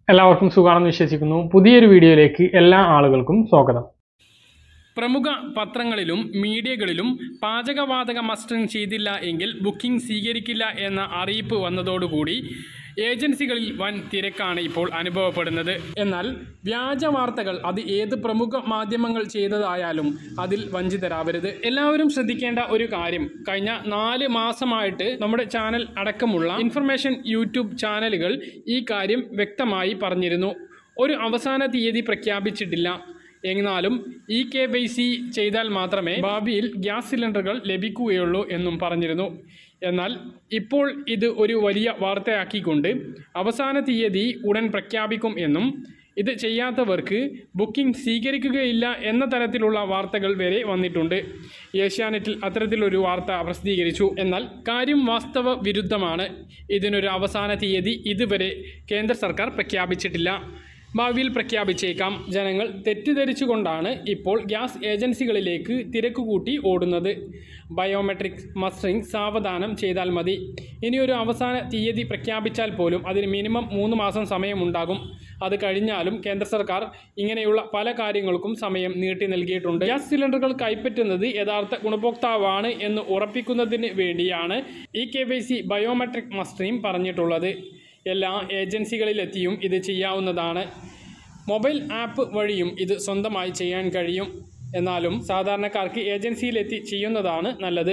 എല്ലാവർക്കും സുഖാണെന്ന് വിശ്വസിക്കുന്നു. പുതിയൊരു വീഡിയോയിലേക്ക് എല്ലാ ആളുകൾക്കും സ്വാഗതം. പ്രമുഖ പത്രങ്ങളിലും മീഡിയകളിലും പാചകവാതക മസ്റ്ററിംഗ് ചെയ്തില്ല എങ്കിൽ ബുക്കിംഗ് സ്വീകരിക്കില്ല എന്ന അറിയിപ്പ് വന്നതോടുകൂടി ഏജൻസികളിൽ വൻ തിരക്കാണ് ഇപ്പോൾ അനുഭവപ്പെടുന്നത്. എന്നാൽ വ്യാജ വാർത്തകൾ അത് ഏത് പ്രമുഖ മാധ്യമങ്ങൾ ചെയ്തതായാലും അതിൽ വഞ്ചിതരാവരുത്. എല്ലാവരും ശ്രദ്ധിക്കേണ്ട ഒരു കാര്യം, കഴിഞ്ഞ 4 മാസമായിട്ട് നമ്മുടെ ചാനൽ അടക്കമുള്ള ഇൻഫർമേഷൻ യൂട്യൂബ് ചാനലുകൾ ഈ കാര്യം വ്യക്തമായി പറഞ്ഞിരുന്നു. ഒരു അവസാന തീയതി പ്രഖ്യാപിച്ചിട്ടില്ല. എന്നാലും EKYC ചെയ്താൽ മാത്രമേ ഭാവിയിൽ ഗ്യാസ് സിലിണ്ടറുകൾ ലഭിക്കുകയുള്ളൂ എന്നും പറഞ്ഞിരുന്നു. എന്നാൽ ഇപ്പോൾ ഇത് ഒരു വലിയ വാർത്തയാക്കിക്കൊണ്ട് അവസാന തീയതി ഉടൻ പ്രഖ്യാപിക്കും എന്നും ഇത് ചെയ്യാത്തവർക്ക് ബുക്കിംഗ് സ്വീകരിക്കുകയില്ല എന്ന തരത്തിലുള്ള വാർത്തകൾ വരെ വന്നിട്ടുണ്ട്. ഏഷ്യാനെറ്റിൽ അത്തരത്തിലൊരു വാർത്ത പ്രസിദ്ധീകരിച്ചു. എന്നാൽ കാര്യം വാസ്തവ വിരുദ്ധമാണ്. ഇതിനൊരു അവസാന തീയതി ഇതുവരെ കേന്ദ്ര സർക്കാർ പ്രഖ്യാപിച്ചിട്ടില്ല. ഭാവിയിൽ പ്രഖ്യാപിച്ചേക്കാം. ജനങ്ങൾ തെറ്റിദ്ധരിച്ചുകൊണ്ടാണ് ഇപ്പോൾ ഗ്യാസ് ഏജൻസികളിലേക്ക് തിരക്കുകൂട്ടി ഓടുന്നത്. ബയോമെട്രിക് മസ്റ്ററിംഗ് സാവധാനം ചെയ്താൽ മതി. ഇനിയൊരു അവസാന തീയതി പ്രഖ്യാപിച്ചാൽ പോലും അതിന് മിനിമം 3 മാസം സമയമുണ്ടാകും. അത് കഴിഞ്ഞാലും കേന്ദ്ര സർക്കാർ ഇങ്ങനെയുള്ള പല കാര്യങ്ങൾക്കും സമയം നീട്ടി നൽകിയിട്ടുണ്ട്. ഗ്യാസ് സിലിണ്ടറുകൾ കൈപ്പറ്റുന്നത് യഥാർത്ഥ ഗുണഭോക്താവാണ് എന്ന് ഉറപ്പിക്കുന്നതിന് വേണ്ടിയാണ് EKYC ബയോമെട്രിക് മസ്റ്ററിംഗ് പറഞ്ഞിട്ടുള്ളത്. എല്ലാ ഏജൻസികളിലെത്തിയും ഇത് ചെയ്യാവുന്നതാണ്. മൊബൈൽ ആപ്പ് വഴിയും ഇത് സ്വന്തമായി ചെയ്യാൻ കഴിയും. എന്നാലും സാധാരണക്കാർക്ക് ഏജൻസിയിലെത്തി ചെയ്യുന്നതാണ് നല്ലത്.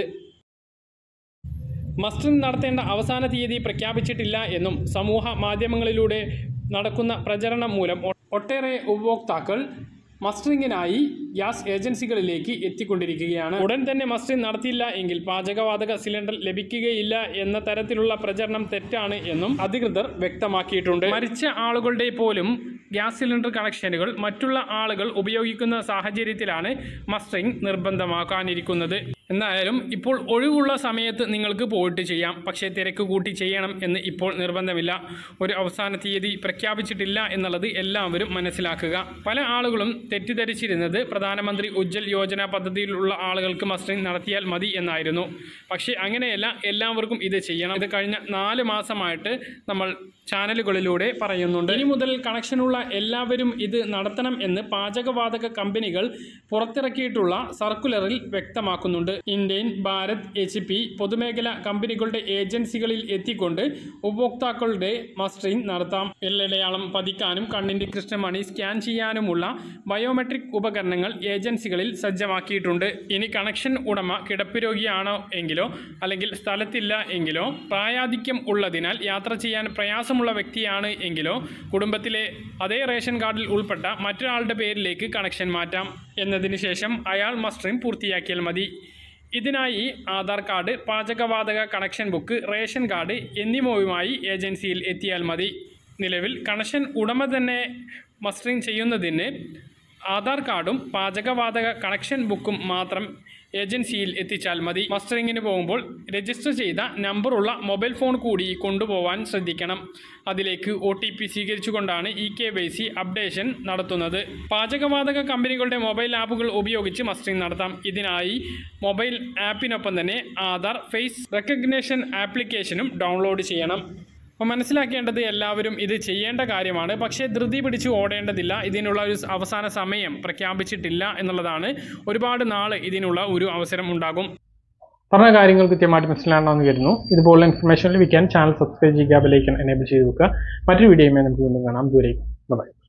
മസ്റ്ററിംഗ് നടത്തേണ്ട അവസാന തീയതി പ്രഖ്യാപിച്ചിട്ടില്ല എന്നും സമൂഹ മാധ്യമങ്ങളിലൂടെ നടക്കുന്ന പ്രചരണം മൂലം ഒട്ടേറെ ഉപഭോക്താക്കൾ മസ്റ്ററിങ്ങിനായി ഗ്യാസ് ഏജൻസികളിലേക്ക് എത്തിക്കൊണ്ടിരിക്കുകയാണ്. ഉടൻ തന്നെ മസ്റ്ററിംഗ് നടത്തിയില്ല എങ്കിൽ പാചകവാതക സിലിണ്ടർ ലഭിക്കുകയില്ല എന്ന തരത്തിലുള്ള പ്രചരണം തെറ്റാണ് എന്നും അധികൃതർ വ്യക്തമാക്കിയിട്ടുണ്ട്. മരിച്ച ആളുകളുടെ പോലും ഗ്യാസ് സിലിണ്ടർ കണക്ഷനുകൾ മറ്റുള്ള ആളുകൾ ഉപയോഗിക്കുന്ന സാഹചര്യത്തിലാണ് മസ്റ്ററിംഗ് നിർബന്ധമാക്കാനിരിക്കുന്നത്. എന്തായാലും ഇപ്പോൾ ഒഴിവുള്ള സമയത്ത് നിങ്ങൾക്ക് പോയിട്ട് ചെയ്യാം. പക്ഷേ തിരക്ക് കൂട്ടി ചെയ്യണം എന്ന് ഇപ്പോൾ നിർബന്ധമില്ല. ഒരു അവസാന തീയതി പ്രഖ്യാപിച്ചിട്ടില്ല എന്നുള്ളത് എല്ലാവരും മനസ്സിലാക്കുക. പല ആളുകളും തെറ്റിദ്ധരിച്ചിരുന്നത് പ്രധാനമന്ത്രി ഉജ്ജ്വൽ യോജന പദ്ധതിയിലുള്ള ആളുകൾക്ക് മസ്റ്ററിംഗ് നടത്തിയാൽ മതി എന്നായിരുന്നു. പക്ഷേ അങ്ങനെയല്ല, എല്ലാവർക്കും ഇത് ചെയ്യണം. ഇത് കഴിഞ്ഞ 4 മാസമായിട്ട് നമ്മൾ ചാനലുകളിലൂടെ പറയുന്നുണ്ട്. ഇനി മുതൽ കണക്ഷനുള്ള എല്ലാവരും ഇത് നടത്തണം എന്ന് പാചകവാതക കമ്പനികൾ പുറത്തിറക്കിയിട്ടുള്ള സർക്കുലറിൽ വ്യക്തമാക്കുന്നുണ്ട്. ഇന്ത്യൻ, ഭാരത്, HP പൊതുമേഖല കമ്പനികളുടെ ഏജൻസികളിൽ എത്തിക്കൊണ്ട് ഉപഭോക്താക്കളുടെ മസ്റ്ററിംഗ് നടത്താം. എല്ലടയാളം പതിക്കാനും കണ്ണിൻ്റെ കൃഷ്ണമണി സ്കാൻ ചെയ്യാനുമുള്ള ബയോമെട്രിക് ഉപകരണങ്ങൾ ഏജൻസികളിൽ സജ്ജമാക്കിയിട്ടുണ്ട്. ഇനി കണക്ഷൻ ഉടമ കിടപ്പ് രോഗിയാണോ എങ്കിലോ അല്ലെങ്കിൽ സ്ഥലത്തില്ല എങ്കിലോ, പ്രായാധിക്യം ഉള്ളതിനാൽ യാത്ര ചെയ്യാൻ പ്രയാസമുള്ള വ്യക്തിയാണ് എങ്കിലോ, കുടുംബത്തിലെ അതേ റേഷൻ കാർഡിൽ ഉൾപ്പെട്ട മറ്റൊരാളുടെ പേരിലേക്ക് കണക്ഷൻ മാറ്റാം. എന്നതിന് ശേഷം അയാൾ മസ്റ്ററിംഗ് പൂർത്തിയാക്കിയാൽ മതി. ഇതിനായി ആധാർ കാർഡ്, പാചകവാതക കണക്ഷൻ ബുക്ക്, റേഷൻ കാർഡ് എന്നിവയുമായി ഏജൻസിയിൽ എത്തിയാൽ മതി. നിലവിൽ കണക്ഷൻ ഉടമ തന്നെ മസ്റ്ററിംഗ് ചെയ്യുന്നതിന് ആധാർ കാർഡും പാചകവാതക കണക്ഷൻ ബുക്കും മാത്രം ഏജൻസിയിൽ എത്തിച്ചാൽ മതി. മസ്റ്ററിങ്ങിന് പോകുമ്പോൾ രജിസ്റ്റർ ചെയ്ത നമ്പറുള്ള മൊബൈൽ ഫോൺ കൂടി കൊണ്ടുപോകാൻ ശ്രദ്ധിക്കണം. അതിലേക്ക് OTP സ്വീകരിച്ചുകൊണ്ടാണ് EKYC അപ്ഡേഷൻ നടത്തുന്നത്. പാചകവാതക കമ്പനികളുടെ മൊബൈൽ ആപ്പുകൾ ഉപയോഗിച്ച് മസ്റ്ററിംഗ് നടത്താം. ഇതിനായി മൊബൈൽ ആപ്പിനൊപ്പം തന്നെ ആധാർ ഫേസ് റെക്കഗ്നിഷൻ ആപ്ലിക്കേഷനും ഡൗൺലോഡ് ചെയ്യണം. അപ്പോൾ മനസ്സിലാക്കേണ്ടത്, എല്ലാവരും ഇത് ചെയ്യേണ്ട കാര്യമാണ്. പക്ഷേ ധൃതി പിടിച്ച് ഓടേണ്ടതില്ല. ഇതിനുള്ള ഒരു അവസാന സമയം പ്രഖ്യാപിച്ചിട്ടില്ല എന്നുള്ളതാണ്. ഒരുപാട് നാൾ ഇതിനുള്ള ഒരു അവസരം ഉണ്ടാകും. പറഞ്ഞ കാര്യങ്ങൾ കൃത്യമായിട്ട് മനസ്സിലാണെന്ന് കരുതുന്നു. ഇതുപോലുള്ള ഇൻഫർമേഷൻ ലഭിക്കാൻ ചാനൽ സബ്സ്ക്രൈബ് ചെയ്യുക, ബെൽ ഐക്കൺ എനേബിൾ ചെയ്ത് വെക്കുക. മറ്റൊരു വീഡിയോയുമായി നമുക്ക് വീണ്ടും കാണാം. ദൂരേക്കും ബൈ.